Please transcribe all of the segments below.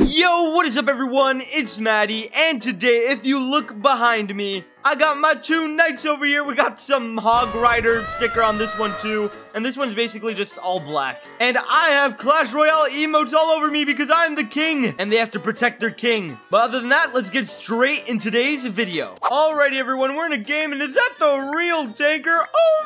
Yo, what is up everyone? It's Maddie, and today, if you look behind me, I got my two knights over here. We got some Hog Rider sticker on this one too, and this one's basically just all black. And I have Clash Royale emotes all over me because I'm the king, and they have to protect their king. But other than that, let's get straight in today's video. Alrighty everyone, we're in a game, and is that the real tanker? Oh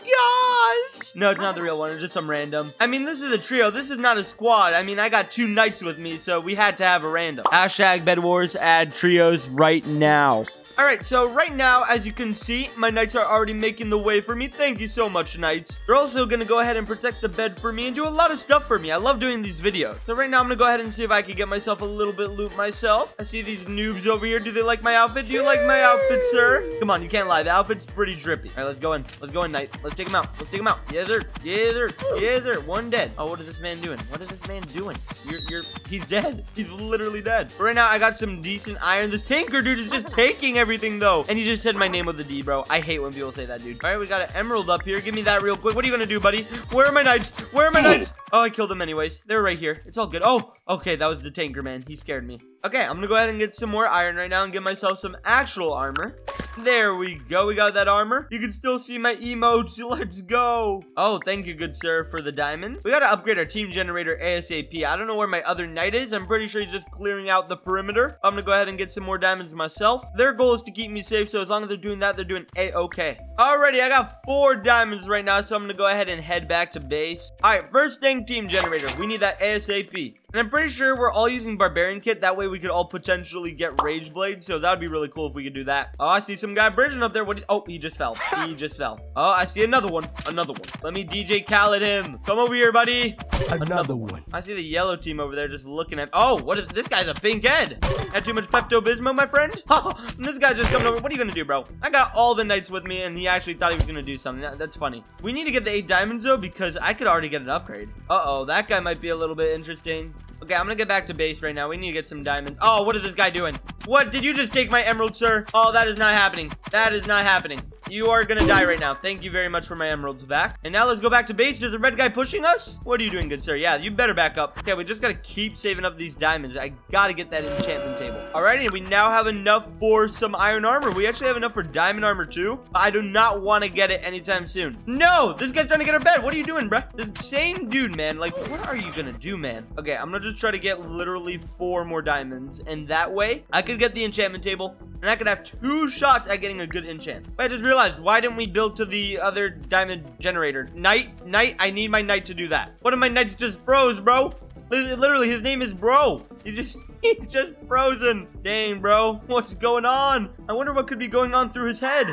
my gosh! No, it's not the real one, it's just some random. I mean, this is a trio, this is not a squad. I mean, I got two knights with me, so we had to have a random. Hashtag Bed Wars, add trios right now. Alright, so right now, as you can see, my knights are already making the way for me. Thank you so much, knights. They're also going to go ahead and protect the bed for me and do a lot of stuff for me. I love doing these videos. So right now, I'm going to go ahead and see if I can get myself a little bit loot myself. I see these noobs over here. Do they like my outfit? Do you like my outfit, sir? Come on, you can't lie. The outfit's pretty drippy. Alright, let's go in. Let's go in, knight. Let's take him out. Let's take him out. Yes, sir. Yes, sir. Yes, sir. One dead. Oh, what is this man doing? What is this man doing? He's dead. He's literally dead. But right now, I got some decent iron. This tanker dude is just taking everything, though. And he just said my name with a D, bro. I hate when people say that, dude. All right, we got an emerald up here. Give me that real quick. What are you gonna do, buddy? Where are my knights? Where are my knights? Oh, I killed them anyways. They were right here. It's all good. Oh, okay. That was the tanker, man. He scared me. Okay, I'm gonna go ahead and get some more iron right now and get myself some actual armor. There we go. We got that armor. You can still see my emotes. Let's go. Oh, thank you, good sir, for the diamonds. We gotta upgrade our team generator ASAP. I don't know where my other knight is. I'm pretty sure he's just clearing out the perimeter. I'm gonna go ahead and get some more diamonds myself. Their goal is to keep me safe, so as long as they're doing that, they're doing A-okay. Alrighty, I got 4 diamonds right now, so I'm gonna go ahead and head back to base. Alright, first thing, team generator. We need that ASAP. And I'm pretty sure we're all using Barbarian Kit. That way we could all potentially get Rage Blade. So that would be really cool if we could do that. Oh, I see some guy bridging up there. Oh, he just fell. He just fell. Oh, I see another one. Another one. Let me DJ Khaled him. Come over here, buddy. Another one. I see the yellow team over there just looking at... Oh, what is... This guy's a pink head. Had too much Pepto-Bismol, my friend? And this guy's just coming over. What are you going to do, bro? I got all the knights with me, and he actually thought he was going to do something. That's funny. We need to get the 8 diamonds, though, because I could already get an upgrade. Uh-oh, that guy might be a little bit interesting. Okay, I'm gonna get back to base right now. We need to get some diamonds. Oh, what is this guy doing? What? Did you just take my emerald, sir? Oh, that is not happening. That is not happening. You are gonna die right now. Thank you very much for my emeralds back. And now let's go back to base. Is the red guy pushing us? What are you doing, good sir? Yeah, you better back up. Okay, we just gotta keep saving up these diamonds. I gotta get that enchantment table. Alrighty, we now have enough for some iron armor. We actually have enough for diamond armor too. I do not want to get it anytime soon. No, this guy's trying to get our bed. What are you doing, bruh? This same dude, man. Like, what are you gonna do, man? Okay, I'm gonna just try to get literally 4 more diamonds. And that way, I could get the enchantment table. And I could have 2 shots at getting a good enchant. But I just realized, why didn't we build to the other diamond generator? Knight, I need my knight to do that. One of my knights just froze, bro. Literally, his name is Bro. He's just frozen. Dang, bro. What's going on? I wonder what could be going on through his head.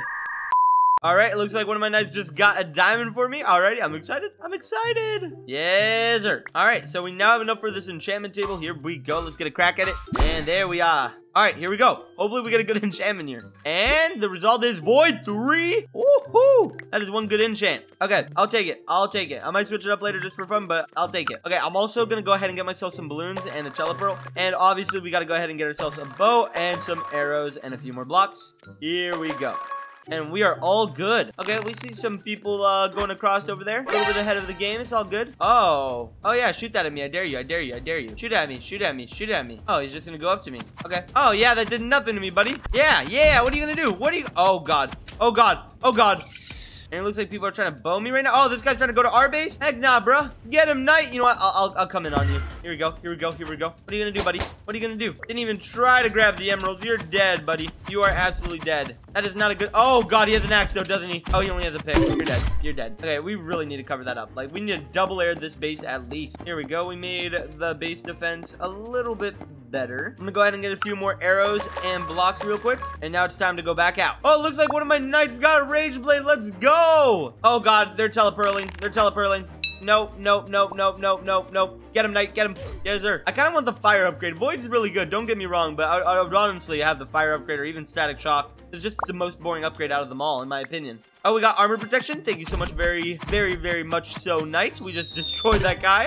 All right, it looks like one of my knights just got a diamond for me. Alrighty, I'm excited. I'm excited. Yes, sir. All right, so we now have enough for this enchantment table. Here we go. Let's get a crack at it. And there we are. All right, here we go. Hopefully we get a good enchantment here. And the result is Void 3. Woohoo! That is one good enchant. Okay, I'll take it. I'll take it. I might switch it up later just for fun, but I'll take it. Okay, I'm also going to go ahead and get myself some balloons and a telepearl. And obviously, we got to go ahead and get ourselves a bow and some arrows and a few more blocks. Here we go. And we are all good. Okay, we see some people going across over there. A little bit ahead of the game. It's all good. Oh. Oh, yeah. Shoot that at me. I dare you. I dare you. I dare you. Shoot at me. Shoot at me. Shoot at me. Oh, he's just going to go up to me. Okay. Oh, yeah. That did nothing to me, buddy. Yeah. Yeah. What are you going to do? What are you... Oh, God. Oh, God. Oh, God. And it looks like people are trying to bow me right now. Oh, this guy's trying to go to our base? Heck nah, bro. Get him, knight. You know what? I'll come in on you. Here we go. Here we go. Here we go. What are you gonna do, buddy? What are you gonna do? Didn't even try to grab the emeralds. You're dead, buddy. You are absolutely dead. That is not a good... Oh, God. He has an axe, though, doesn't he? Oh, he only has a pick. You're dead. You're dead. Okay, we really need to cover that up. Like, we need to double air this base at least. Here we go. We made the base defense a little bit better. I'm gonna go ahead and get a few more arrows and blocks real quick. And now it's time to go back out. Oh, it looks like one of my knights got a rage blade. Let's go. Oh, God. They're telepearling. They're telepearling. Nope, nope, nope, nope, nope, nope, nope. Get him, knight, get him. Yes, sir. I kind of want the fire upgrade. Void's really good, don't get me wrong, but I would honestly have the fire upgrade or even static shock. It's just the most boring upgrade out of them all, in my opinion. Oh, we got armor protection. Thank you so much. Very, very, very much so, knight. We just destroyed that guy.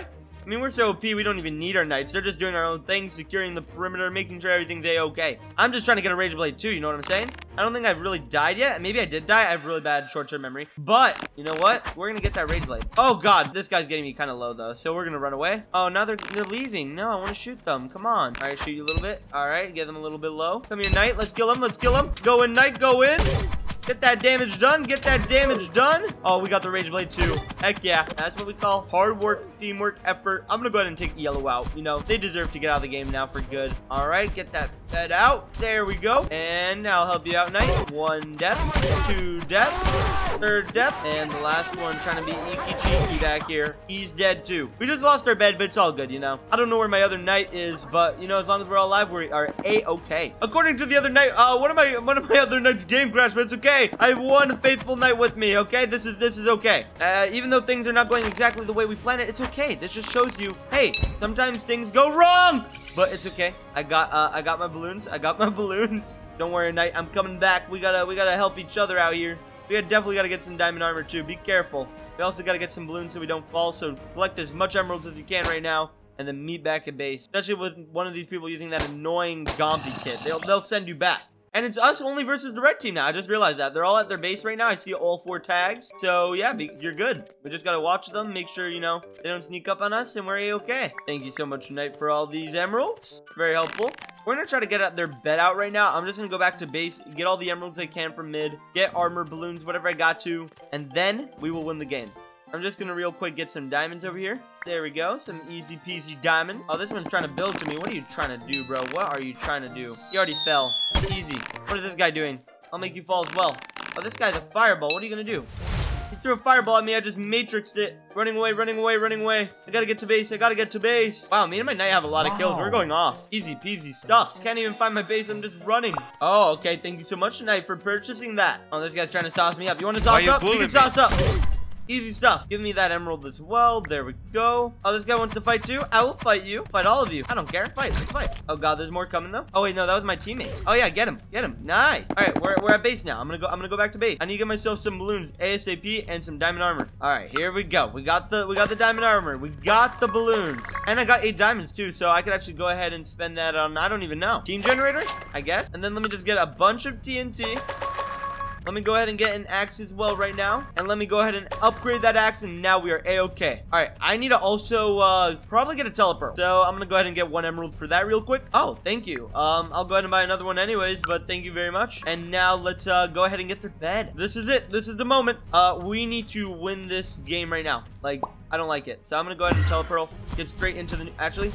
I mean, we're so OP, we don't even need our knights. They're just doing our own thing, securing the perimeter, making sure everything's a-okay. I'm just trying to get a Rage Blade too, you know what I'm saying? I don't think I've really died yet. Maybe I did die. I have really bad short-term memory. But, you know what? We're gonna get that Rage Blade. Oh, God. This guy's getting me kind of low, though. So we're gonna run away. Oh, now they're leaving. No, I want to shoot them. Come on. All right, shoot you a little bit. All right, get them a little bit low. Come here, Knight. Let's kill him. Let's kill him. Go in, Knight. Go in. Get that damage done. Get that damage done. Oh, we got the Rage Blade too. Heck yeah. That's what we call hard work, teamwork, effort. I'm going to go ahead and take yellow out. You know, they deserve to get out of the game now for good. All right. Get that fed out. There we go. And I'll help you out, Knight. 1 death. 2 death. 3rd death. And the last one trying to be Iki Cheeky back here. He's dead too. We just lost our bed, but it's all good, you know. I don't know where my other Knight is, but, you know, as long as we're all alive, we are A-okay. According to the other Knight, one of my other Knights game crashed, but it's okay. I have one faithful Knight with me, okay? This is okay. Even though things are not going exactly the way we planned it, it's okay. This just shows you, hey, sometimes things go wrong, but it's okay. I got my balloons. I got my balloons. Don't worry, Knight. I'm coming back. We gotta help each other out here. We definitely gotta get some diamond armor too. Be careful. We also gotta get some balloons so we don't fall. So collect as much emeralds as you can right now, and then meet back at base. Especially with one of these people using that annoying Gompy kit, they'll send you back. And it's us only versus the red team now. I just realized that. They're all at their base right now. I see all 4 tags. So, yeah, you're good. We just got to watch them. Make sure, you know, they don't sneak up on us. And we're A-okay. Thank you so much, Knight, for all these emeralds. Very helpful. We're going to try to get their bed out right now. I'm just going to go back to base. Get all the emeralds I can from mid. Get armor, balloons, whatever I got to. And then we will win the game. I'm just going to real quick get some diamonds over here. There we go. Some easy peasy diamond. Oh, this one's trying to build to me. What are you trying to do, bro? What are you trying to do? You already fell. Easy. What is this guy doing? I'll make you fall as well. Oh, this guy's a fireball. What are you going to do? He threw a fireball at me. I just matrixed it. Running away, running away, running away. I got to get to base. I got to get to base. Wow, me and my Knight have a lot of kills. We're going off. Easy peasy stuff. Can't even find my base. I'm just running. Oh, okay. Thank you so much, Knight, for purchasing that. Oh, this guy's trying to sauce me up. You want to sauce up? You can sauce up. Easy stuff. Give me that emerald as well. There we go. Oh, this guy wants to fight too. I will fight you. Fight all of you. I don't care. Fight. Let's fight. Oh god, there's more coming though. Oh wait, no, that was my teammate. Oh yeah, get him. Get him. Nice. All right, we're at base now. I'm gonna go back to base. I need to get myself some balloons ASAP and some diamond armor. All right, here we go. We got the diamond armor. We got the balloons, and I got 8 diamonds too, so I could actually go ahead and spend that on, I don't even know, team generator, I guess. And then let me just get a bunch of TNT. Let me go ahead and get an axe as well right now. And let me go ahead and upgrade that axe. And now we are A-okay. All right. I need to also probably get a teleport. So I'm going to go ahead and get 1 emerald for that real quick. Oh, thank you. I'll go ahead and buy another one anyways. But thank you very much. And now let's go ahead and get their bed. This is it. This is the moment. We need to win this game right now. Like, I don't like it. So I'm going to go ahead and teleport. Get straight into the... Actually...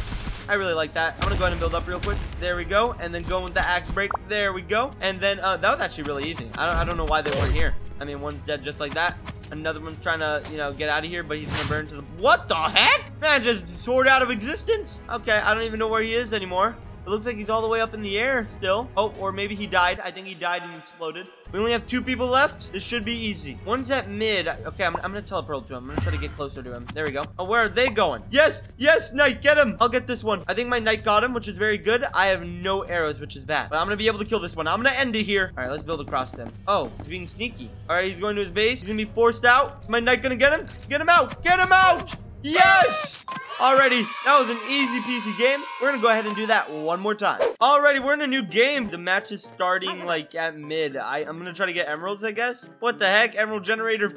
I really like that. I'm gonna go ahead and build up real quick. There we go. And then go with the axe break. There we go. And then that was actually really easy. I don't know why they weren't here. I mean, one's dead just like that. Another one's trying to, you know, get out of here, but he's gonna burn to the... What the heck? Man, just soared out of existence. Okay, I don't even know where he is anymore. It looks like he's all the way up in the air still. Oh, or maybe he died. I think he died and exploded. We only have 2 people left. This should be easy. One's at mid. Okay, I'm gonna teleport to him. I'm gonna try to get closer to him. There we go. Oh, where are they going? Yes, yes, Knight, get him. I'll get this one. I think my Knight got him, which is very good. I have no arrows, which is bad. But I'm gonna be able to kill this one. I'm gonna end it here. All right, let's build across them. Oh, he's being sneaky. All right, he's going to his base. He's gonna be forced out. Is my Knight gonna get him? Get him out. Get him out. Yes! Alrighty, that was an easy peasy game. We're gonna go ahead and do that one more time. Alrighty, we're in a new game. The match is starting like at mid. I'm gonna try to get emeralds, I guess. What the heck? Emerald generator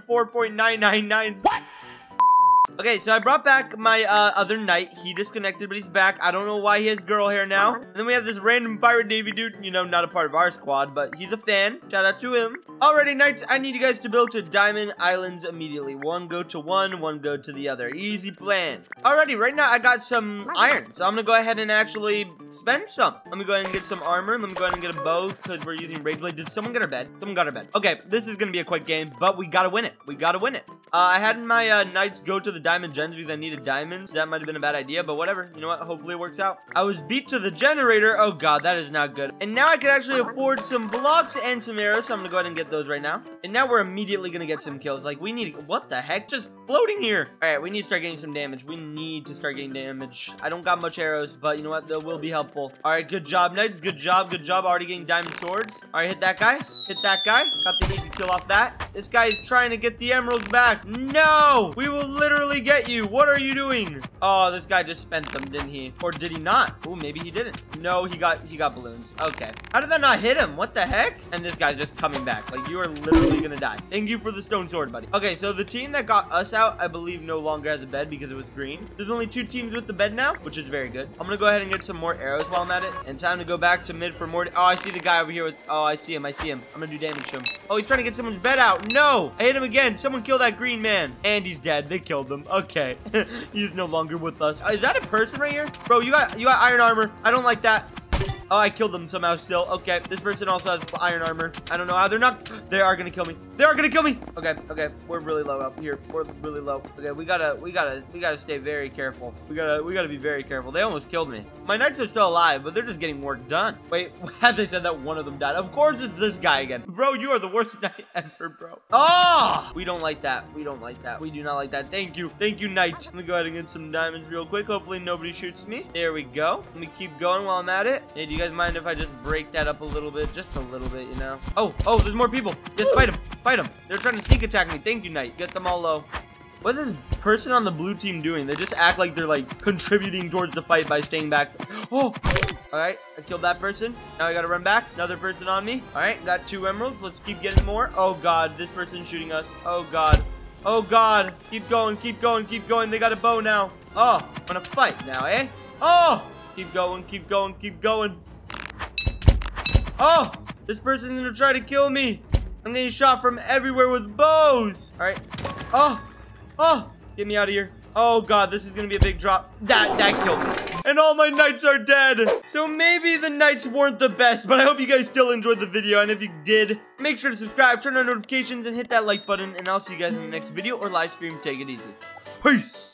54.999. What? Okay, so I brought back my other Knight. He disconnected, but he's back. I don't know why he has girl hair now. And then we have this random Pirate Navy dude. You know, not a part of our squad, but he's a fan. Shout out to him. Alrighty, Knights, I need you guys to build to Diamond Islands immediately. One go to one go to the other. Easy plan. Alrighty, right now I got some iron. So I'm gonna go ahead and actually spend some. Let me go ahead and get some armor. Let me go ahead and get a bow because we're using Rage Blade. Did someone get our bed? Someone got our bed. Okay, this is gonna be a quick game, but we gotta win it. We gotta win it. I had my Knights go to the diamond gens because I needed diamonds. That might have been a bad idea, but whatever. You know what? Hopefully it works out. I was beat to the generator. Oh god, that is not good. And now I can actually afford some blocks and some arrows, so I'm gonna go ahead and get those right now. And now we're immediately gonna get some kills. Like, we need... What the heck? Just floating here. All right, we need to start getting some damage. We need to start getting damage. I don't got much arrows, but you know what? They will be helpful. All right, good job, Knights. Good job. Good job. Already getting diamond swords. All right, hit that guy. Hit that guy. Got the easy kill off that. This guy is trying to get the emeralds back. No! We will literally get you. What are you doing? Oh, this guy just spent them, didn't he? Or did he not? Oh, maybe he didn't. No, he got balloons. Okay. How did that not hit him? What the heck? And this guy's just coming back. Like, you are literally gonna die. Thank you for the stone sword, buddy. Okay, so the team that got us out, I believe, no longer has a bed because it was green. There's only 2 teams with the bed now, which is very good. I'm gonna go ahead and get some more arrows while I'm at it. And time to go back to mid for more. Oh, I see the guy over here with... Oh, I see him. I see him. I'm gonna do damage to him. Oh, he's trying to get someone's bed out. No! I hit him again. Someone kill that green man. And he's dead. They killed him. Okay. He's no longer with us. Is that a person right here? Bro, you got iron armor. I don't like that. Oh, I killed them somehow still. Okay, this person also has iron armor. I don't know how they're not. They are gonna kill me. They are gonna kill me. Okay, okay. We're really low up here. We're really low. Okay, we gotta stay very careful. We gotta be very careful. They almost killed me. My knights are still alive, but they're just getting work done. Wait, have they said that one of them died? Of course it's this guy again. Bro, you are the worst knight ever, bro. Oh, we don't like that. We don't like that. We do not like that. Thank you. Thank you, knight. Let me go ahead and get some diamonds real quick. Hopefully nobody shoots me. There we go. Let me keep going while I'm at it. Hey, do you guys mind if I just break that up a little bit? Just a little bit, you know? Oh, there's more people. Just fight them. Fight them. They're trying to sneak attack me. Thank you, knight. Get them all low. What's this person on the blue team doing? They just act like they're like contributing towards the fight by staying back. Oh, all right. I killed that person. Now I got to run back. Another person on me. All right. Got 2 emeralds. Let's keep getting more. Oh, God. This person's shooting us. Oh, God. Oh, God. Keep going. Keep going. Keep going. They got a bow now. Oh, I'm going to fight now, eh? Oh, keep going. Keep going. Keep going. Oh, this person's going to try to kill me. I'm getting shot from everywhere with bows. All right. Oh, get me out of here. Oh, God, this is going to be a big drop. That killed me. And all my knights are dead. So maybe the knights weren't the best, but I hope you guys still enjoyed the video. And if you did, make sure to subscribe, turn on notifications, and hit that like button. And I'll see you guys in the next video or live stream. Take it easy. Peace.